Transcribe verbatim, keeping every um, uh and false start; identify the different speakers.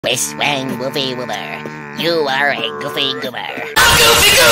Speaker 1: Wish, wang, woofy, woober. You are a goofy goober. A goofy goober!